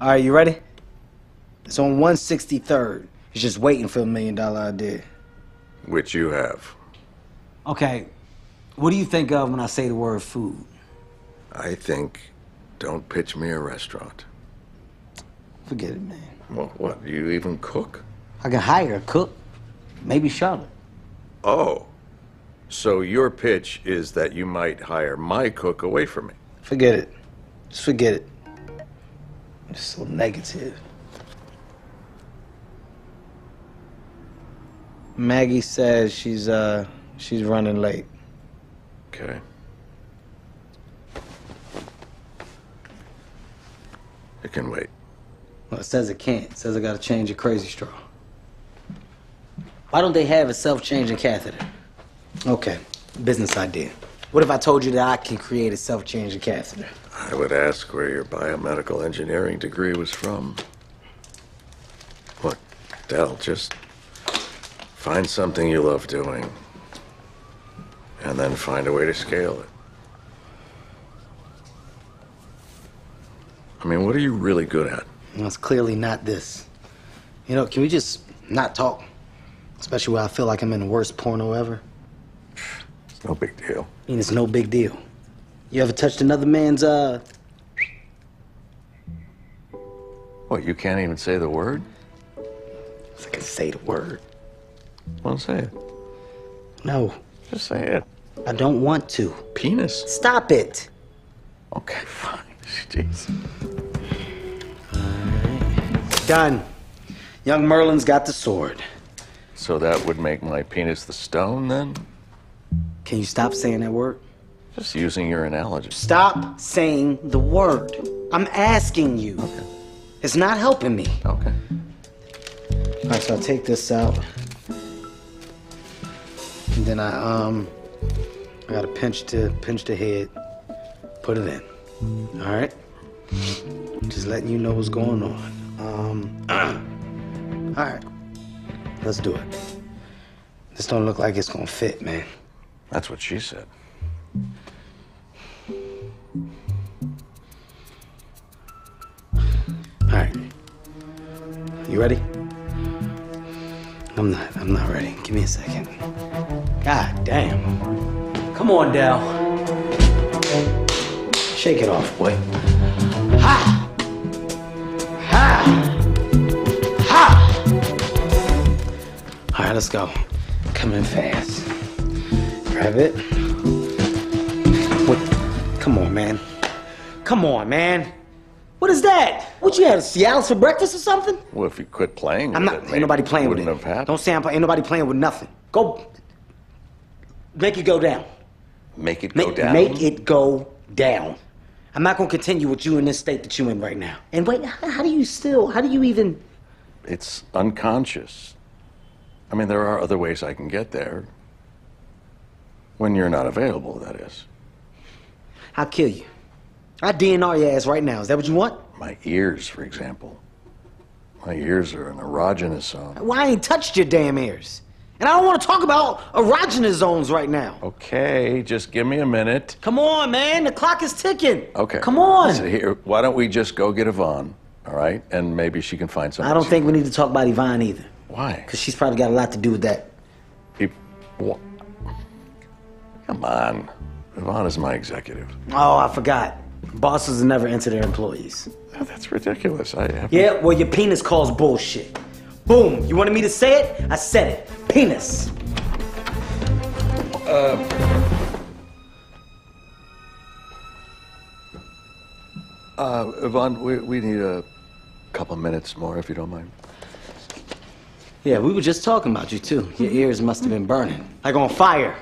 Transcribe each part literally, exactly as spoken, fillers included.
All right, you ready? It's on one sixty-third. It's just waiting for a million dollar idea. Which you have. Okay, what do you think of when I say the word food? I think, don't pitch me a restaurant. Forget it, man. Well, what, do you even cook? I can hire a cook. Maybe Charlotte. Oh, so your pitch is that you might hire my cook away from me? Forget it. Just forget it. It's so negative. Maggie says she's, uh, she's running late. Okay. It can wait. Well, it says it can't. It says I gotta change a crazy straw. Why don't they have a self-changing catheter? Okay, business idea. What if I told you that I can create a self-changing catheter? I would ask where your biomedical engineering degree was from. Look, Del, just find something you love doing, and then find a way to scale it. I mean, what are you really good at? Well, it's clearly not this. You know, can we just not talk? Especially when I feel like I'm in the worst porno ever. It's no big deal. I mean, it's no big deal. You ever touched another man's, uh... What, you can't even say the word? I can say the word. Well, say it. No. Just say it. I don't want to. Penis? Stop it. Okay, fine. Jeez. Done. Young Merlin's got the sword. So that would make my penis the stone, then? Can you stop saying that word? Just using your analogy. Stop saying the word. I'm asking you. Okay. It's not helping me. Okay. All right, so I'll take this out. And then I, um, I gotta pinch the, pinch the head, put it in. All right? Just letting you know what's going on. Um, all right. Let's do it. This don't look like it's gonna fit, man. That's what she said. All right. You ready? I'm not. I'm not ready. Give me a second. God damn. Come on, Del. Shake it off, boy. Ha! Ha! Ha! All right, let's go. Come in fast. Grab it. What? Come on, man. Come on, man. What is that? What, you had a Cialis for breakfast or something? Well, if you quit playing I'm with not. it, Ain't nobody playing with wouldn't it. have had. Don't say I'm. Ain't nobody playing with nothing. Go. Make it go down. Make it go Make, down? make it go down. I'm not gonna continue with you in this state that you're in right now. And wait, how, how do you still? How do you even? It's unconscious. I mean, there are other ways I can get there. When you're not available, that is. I'll kill you. I D N R your ass right now. Is that what you want? My ears, for example. My ears are an erogenous zone. Well, I ain't touched your damn ears. And I don't want to talk about erogenous zones right now. Okay, just give me a minute. Come on, man. The clock is ticking. Okay. Come on. So here, why don't we just go get Yvonne, all right? And maybe she can find something. I don't think we need to talk about Yvonne either. Why? Because she's probably got a lot to do with that. If, wha- Come on. Yvonne is my executive. Oh, I forgot. Bosses never enter their employees. Oh, that's ridiculous. I have. Yeah, well, your penis calls bullshit. Boom. You wanted me to say it? I said it. Penis. Uh. Uh, Yvonne, we, we need a couple minutes more, if you don't mind. Yeah, we were just talking about you, too. Your ears must have been burning. Like on fire.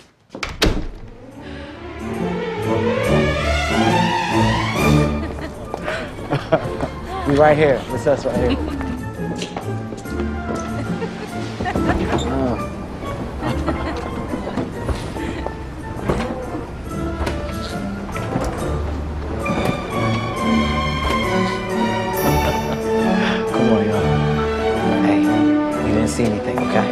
We right here. What's us right here? Oh. Come on, y'all. Hey, you didn't see anything, okay?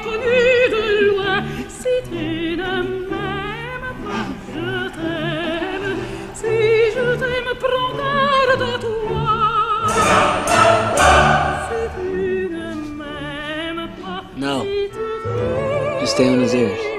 connu de loin. Si tu ne m'aimes pas, je t'aime. Si je t'aime, prends garde à toi. Si tu ne m'aimes pas, No. si tu t'aimes, Just stay on his ears.